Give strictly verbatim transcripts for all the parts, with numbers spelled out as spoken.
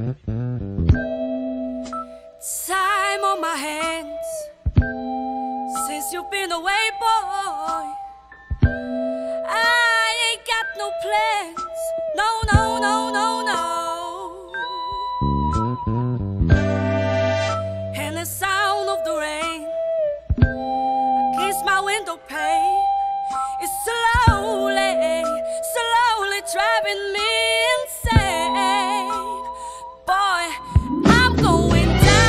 Time on my hands since you've been away, boy. I ain't got no plans. No, no, no, no, no. And the sound of the rain against my window pane is slowly, slowly driving me insane. Boy, I'm going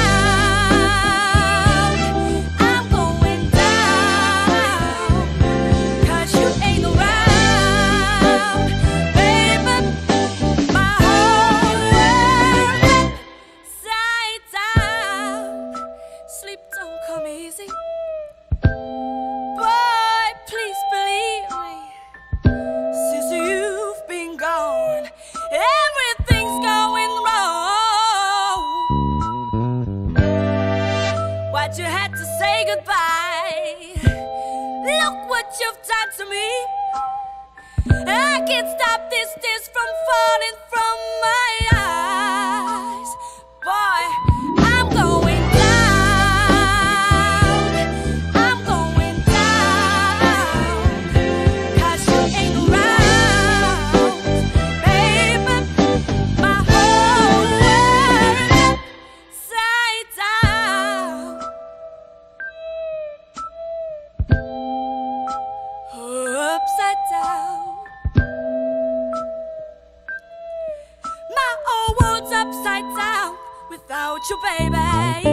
down, I'm going down, 'cause you ain't around, baby. My whole world upside down. Sleep don't come easy, boy, please believe me. Since you've been gone, everything's going wrong. Why'd you have to say goodbye? Look what you've done to me. I can't stop this tears from falling from my eyes. Boy, I'm going down, I'm going down, 'cause you ain't around, baby. My whole world upside down, upside down. My whole world's upside down without you, baby.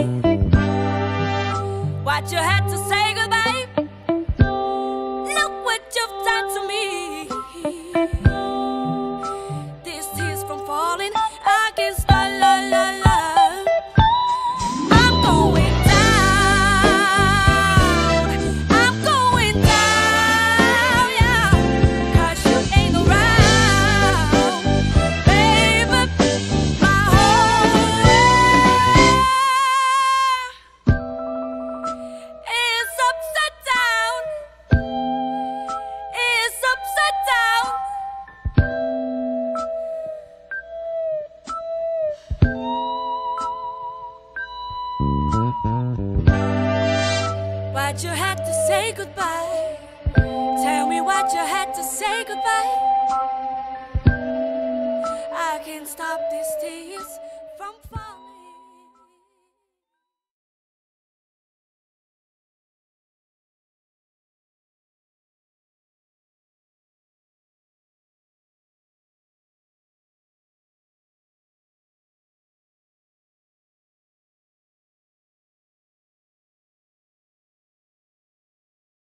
Why'd you have to say goodbye? Look what you've done to me. This tears from falling against the la la la. I'm going down, I'm going down, yeah, 'cause you ain't around, baby. My whole world is upside down, is upside down. Why'd you have to say goodbye? Tell me why'd you have to say goodbye?